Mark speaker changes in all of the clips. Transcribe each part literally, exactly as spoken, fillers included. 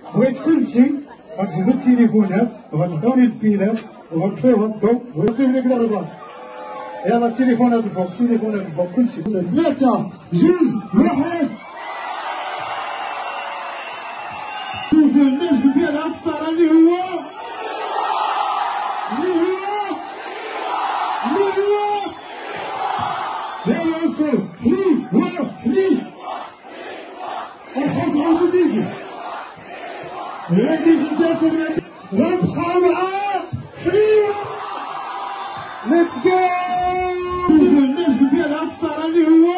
Speaker 1: بغيت كلشي غتجبدوا التليفونات وغتعطوني البيلات وغتطفيو الضوء وغنقول لك ضربه. يلا التليفونات الفوق، التليفونات الفوق، كلشي. ثلاثة جوج واحد. دوزو النجم ديال هاد الصالة اللي هو اللي هو اللي هو يلا وصل حليوة حليوة الحوت عاوتو تيجي. Ladies and gentlemen, غنبقاو مع حليوة. Let's go! دوزو النجم ديال هاد الصالة اللي هو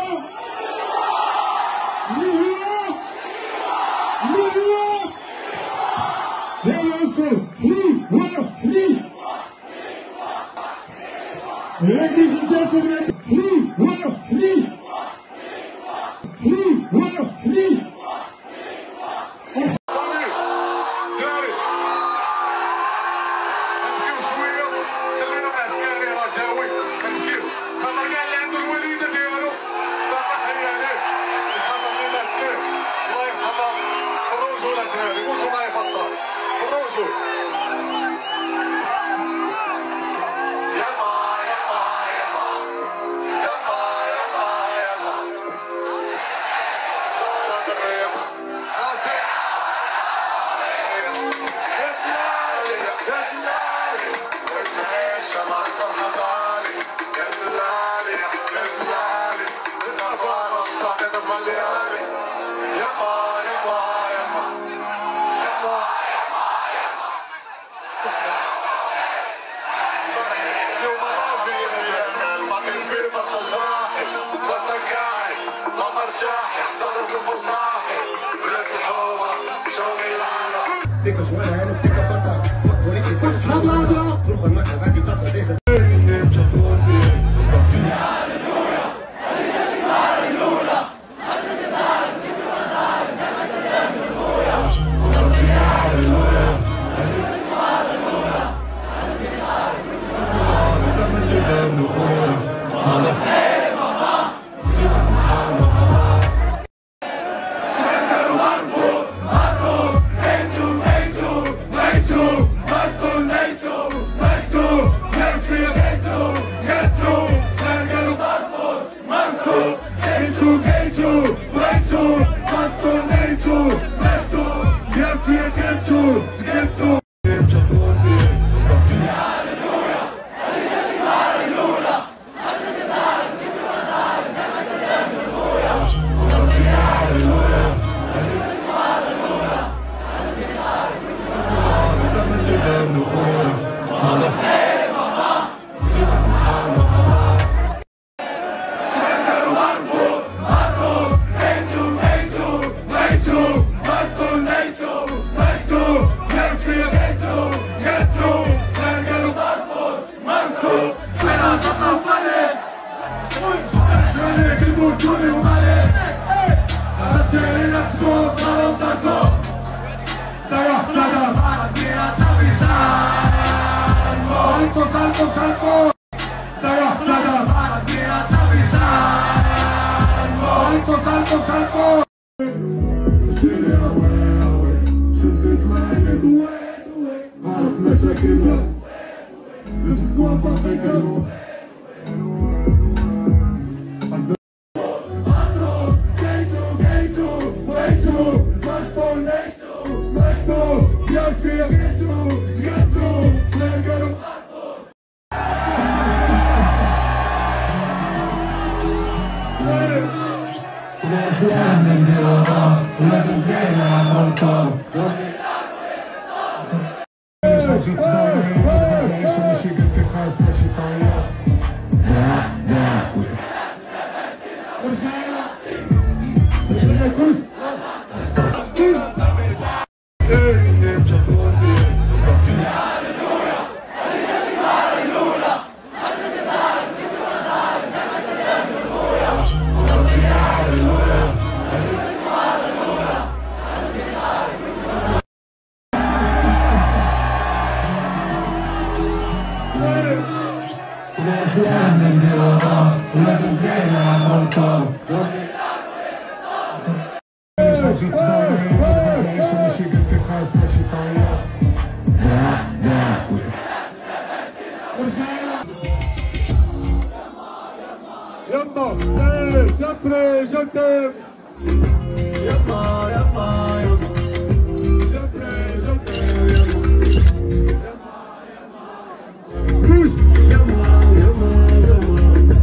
Speaker 1: اللي هو اللي هو يلا وصل حليوة حليوة. Ladies and gentlemen, حليوة حليوة حليوة حليوة.
Speaker 2: Fica joelho, fica batata, por isso faz nada. Truca na cara que tá sadeza.
Speaker 1: Sempre je t'aime. Yama, yama, yama. Sempre je t'aime. Bouge. Yama, yama, yama.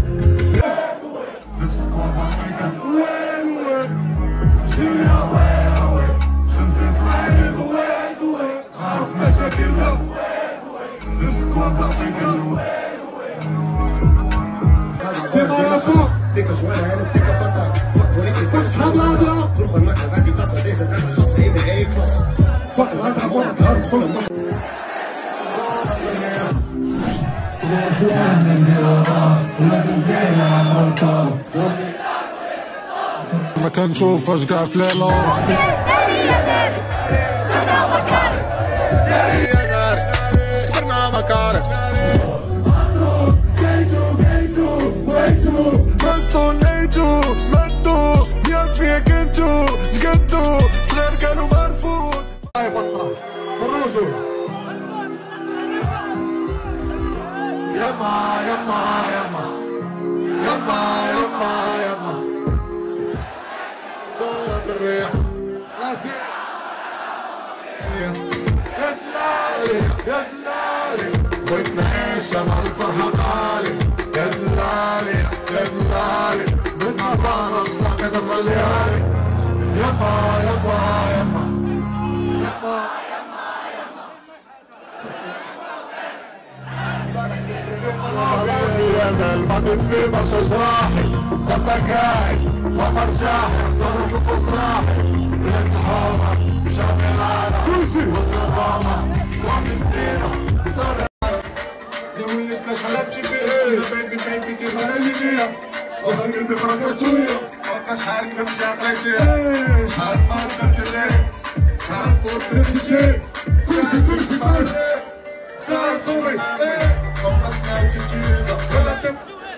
Speaker 1: نفسكم بعيدا وين وين شيلها وين وين شمسة العين وين وين عارف مشاكلها وين وين نفسكم بعيدا وين وين تيكا شوية هنا تيكا بطل وريك الفرس حمادة تروح المكتب عندي تصل ليس تعمل خاصة إيدي أي كلاس فك الهدى عمرك هارد كل المكتب
Speaker 3: ما كنشوفهاش كاع في ليلة
Speaker 1: يما يما يما يما يما يما دورة بالريح راسي يا دلالي يا دلالي ونعيش مع الفرحة غالي يا دلالي يا دلالي بدنا نبارك ناخذ الليالي يما يما يما يما الماضي في برشا جراحي قصدك هاي ما برجاحي صارت البصراحي بلاد الحومة بشرب العالم وسط الراما وعمل السيرة صار دولي سبلاش على بشي بيس بيبي بيبي دير على اللي فيها وغني البكرة شوية مبقاش عارف نمشي قريتي شحال ما درت ليه شحال فوت تمشي كلشي كلشي معايا صار صوري فقدنا الجيزة ولا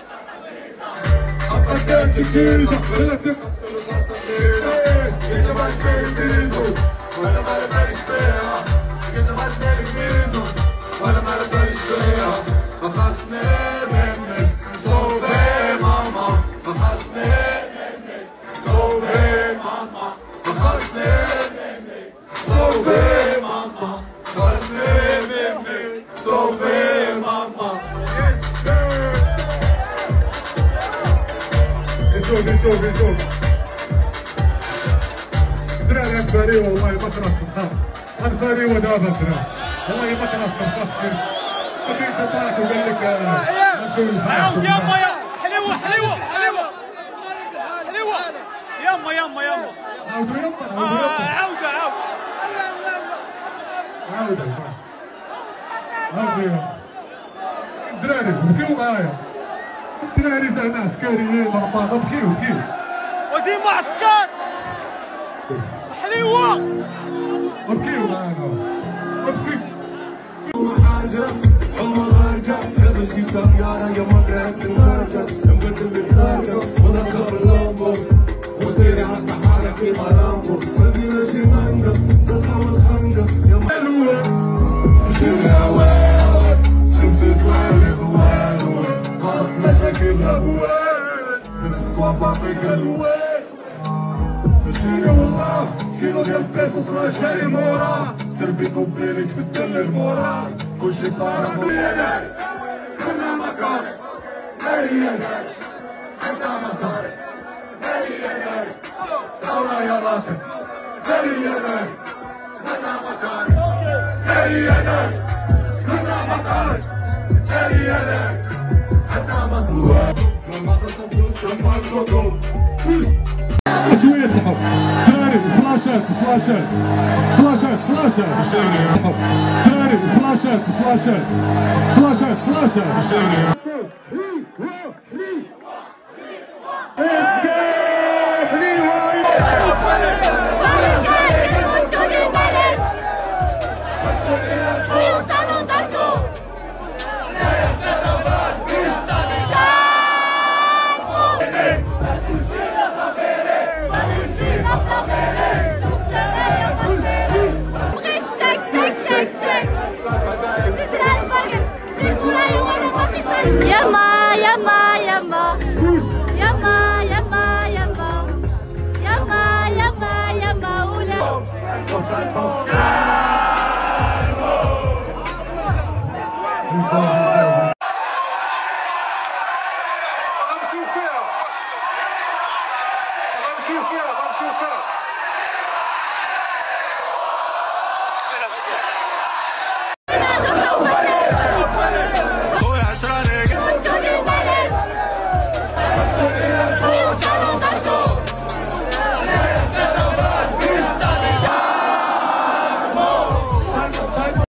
Speaker 1: فقدنا الجيزة ولا تقصر الغلطة فينا يا جماعة بالك ميزو ولا ما باليش بيها يا جماعة بالك ميزو ولا ما باليش بيها ما خاصني منك صوفي ماما ما خاصني منك صوفي ماما ما خاصني منك صوفي ماما خاصني منك صوفي ماما نشوف نشوف نشوف دراري الفاري والله ما تنفخ الفاري ودابا دراري والله ما تنفخ خليك طلعت وقال لك نشوف
Speaker 4: عاود يما يا حليوه حليوه حليوه حليوه يما يما يما
Speaker 1: عاودوا يما
Speaker 4: عاود عاود
Speaker 1: عاود عاود دراري بكيو معايا دراري زعما عسكريين مرباطة بكيو بكيو
Speaker 4: وديما عسكر حليوه
Speaker 1: بكيو معانا بكيو
Speaker 2: حاجة حمر راجع يا بجيب كافيارة يا مرات الماركة نبدل الطاقة ونخاف اللامبو وديري حتى حالك في مرامبو مدينة شي مانجا صدقة والخنقة يا مالوة شيلي هواوي شمسة العالي هواوي قرف مشاكلها هواوي نفسك باقيك الهواوي مشيني والله كيلو ديال القصص راه شاري مورا سربي طوبيلي تبدل المورا كلشي طارق ويا داري خلنا مكاري هيا داري عندنا مصاري هيا داري ثورة يا لطيف هيا داري خلنا مكاري هيا داري خلنا مكاري هيا داري عندنا مصاري لما تصفوا سما الخطوب
Speaker 1: شوية الحب دراري فلاشات فلاشات فلاشات فلاشات دراري فلاشات فلاشات فلاشات فلاشات
Speaker 5: Sek sek sek sek. Sizler bakın. Siz burayı bana bakın.
Speaker 1: غنمشيو فيها غنمشيو فيها غنمشيو فيها